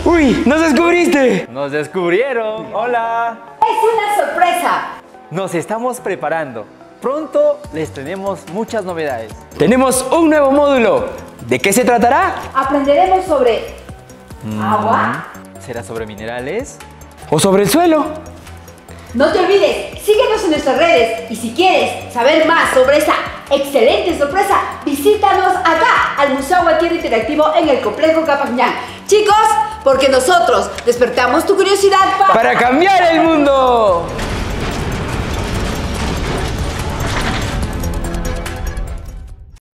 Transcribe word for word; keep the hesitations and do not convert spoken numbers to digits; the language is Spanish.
¡Uy! ¡Nos descubriste! ¡Nos descubrieron! ¡Hola! ¡Es una sorpresa! Nos estamos preparando. Pronto les tenemos muchas novedades. Tenemos un nuevo módulo. ¿De qué se tratará? Aprenderemos sobre mm. agua. ¿Será sobre minerales? ¿O sobre el suelo? No te olvides, síguenos en nuestras redes y si quieres saber más sobre esa excelente sorpresa, visítanos acá al Museo Agua Tierra Interactivo en el Complejo Capacñán. Chicos, porque nosotros despertamos tu curiosidad para... ¡Para cambiar el mundo!